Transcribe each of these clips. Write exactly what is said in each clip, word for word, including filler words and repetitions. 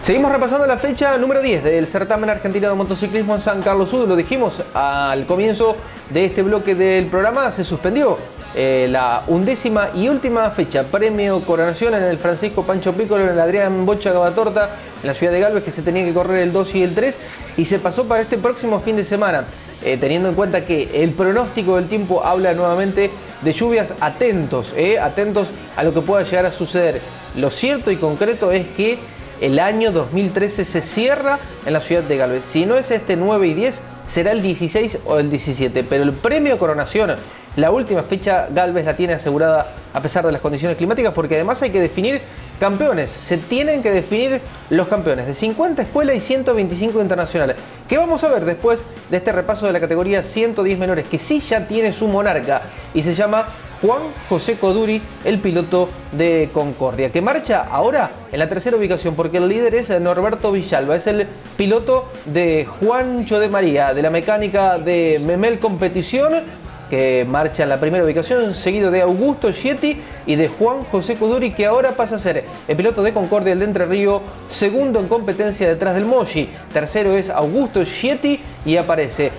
Seguimos repasando la fecha número diez del certamen argentino de motociclismo en San Carlos Sur. Lo dijimos al comienzo de este bloque del programa, se suspendió eh, la undécima y última fecha, premio Coronación en el Francisco Pancho Pícolo, en el Adrián Bocha Gavatorta, en la ciudad de Galvez, que se tenía que correr el dos y el tres, y se pasó para este próximo fin de semana, eh, teniendo en cuenta que el pronóstico del tiempo habla nuevamente de lluvias. Atentos, eh, atentos a lo que pueda llegar a suceder. Lo cierto y concreto es que el año dos mil trece se cierra en la ciudad de Galvez. Si no es este nueve y diez, será el dieciséis o el diecisiete. Pero el premio Coronación, la última fecha, Galvez la tiene asegurada a pesar de las condiciones climáticas, porque además hay que definir campeones. Se tienen que definir los campeones de cincuenta escuelas y ciento veinticinco internacionales. ¿Qué vamos a ver después de este repaso de la categoría ciento diez menores, que sí ya tiene su monarca y se llama Juan José Coduri, el piloto de Concordia, que marcha ahora en la tercera ubicación, porque el líder es Norberto Villalba, es el piloto de Juancho de María, de la mecánica de Memel Competición, que marcha en la primera ubicación, seguido de Augusto Schieti y de Juan José Coduri, que ahora pasa a ser el piloto de Concordia, el de Entre Ríos, segundo en competencia detrás del Moshi. Tercero es Augusto Schieti y aparece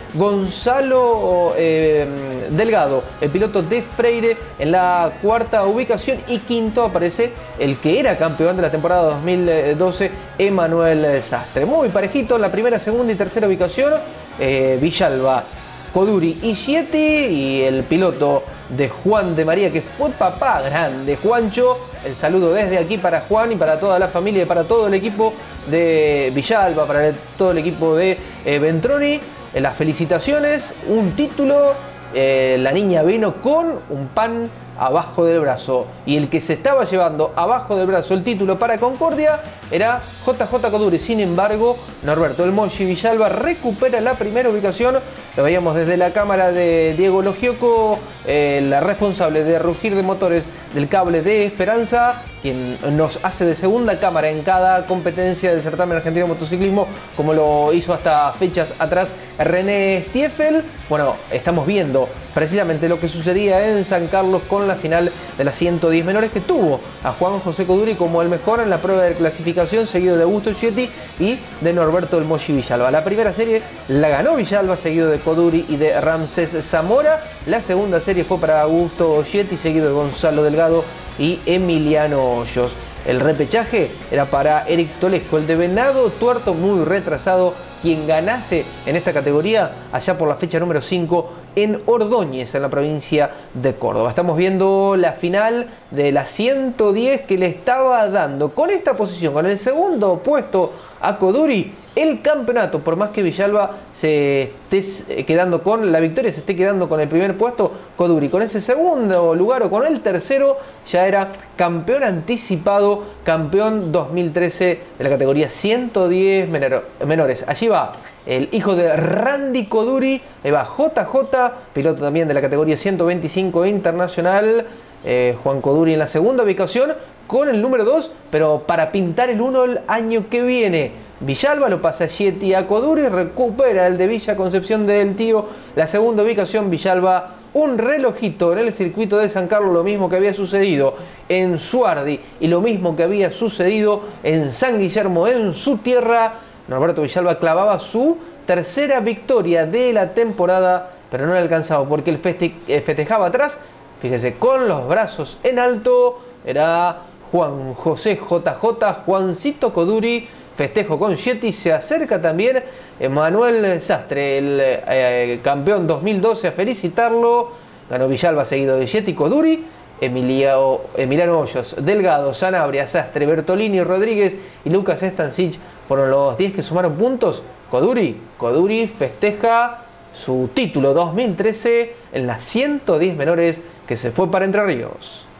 Gonzalo eh, Delgado, el piloto de Freire, en la cuarta ubicación, y quinto aparece el que era campeón de la temporada dos mil doce, Emanuel Sastre. Muy parejito en la primera, segunda y tercera ubicación, eh, Villalba, Coduri y Schieti, y el piloto de Juan de María, que fue papá grande, Juancho. El saludo desde aquí para Juan y para toda la familia y para todo el equipo de Villalba, para el, todo el equipo de eh, Ventroni. Eh, las felicitaciones, un título, eh, la niña vino con un pan abajo del brazo, y el que se estaba llevando abajo del brazo el título para Concordia era J J Coduri. Sin embargo, Norberto el Moshi Villalba recupera la primera ubicación. Lo veíamos desde la cámara de Diego Logioco, eh, la responsable de Rugir de Motores del Cable de Esperanza, quien nos hace de segunda cámara en cada competencia del certamen argentino de motociclismo, como lo hizo hasta fechas atrás René Stiefel. Bueno, estamos viendo precisamente lo que sucedía en San Carlos con la final de las ciento diez menores, que tuvo a Juan José Coduri como el mejor en la prueba de clasificación, seguido de Augusto Schieti y de Norberto el Moshi Villalba. La primera serie la ganó Villalba, seguido de Coduri y de Ramsés Zamora. La segunda serie fue para Augusto Schieti, seguido de Gonzalo Delgado y Emiliano Hoyos. El repechaje era para Eric Tolesco, el de Venado Tuerto, muy retrasado, quien ganase en esta categoría allá por la fecha número cinco en Ordóñez, en la provincia de Córdoba. Estamos viendo la final de la ciento diez, que le estaba dando con esta posición, con el segundo puesto a Coduri, el campeonato. Por más que Villalba se esté quedando con la victoria, se esté quedando con el primer puesto, Coduri con ese segundo lugar o con el tercero ya era campeón anticipado, campeón dos mil trece de la categoría ciento diez menores. Allí va el hijo de Randy Coduri, ahí va J J, piloto también de la categoría ciento veinticinco internacional. eh, Juan Coduri en la segunda ubicación con el número dos, pero para pintar el uno el año que viene. Villalba lo pasa a Schieti, a Coduri, recupera el de Villa Concepción del Tío la segunda ubicación. Villalba, un relojito en el circuito de San Carlos, lo mismo que había sucedido en Suardi y lo mismo que había sucedido en San Guillermo, en su tierra. Norberto Villalba clavaba su tercera victoria de la temporada, pero no le alcanzaba porque él feste festejaba atrás, fíjese, con los brazos en alto. Era Juan José J J, Juancito Coduri, festejo con Schieti. Se acerca también Emanuel Sastre, el eh, campeón dos mil doce, a felicitarlo. Ganó Villalba, seguido de Schieti, Coduri, Emilio, Emiliano Hoyos, Delgado, Sanabria, Sastre, Bertolini, Rodríguez y Lucas Estancic fueron los diez que sumaron puntos. Coduri, Coduri festeja su título dos mil trece en las ciento diez menores, que se fue para Entre Ríos.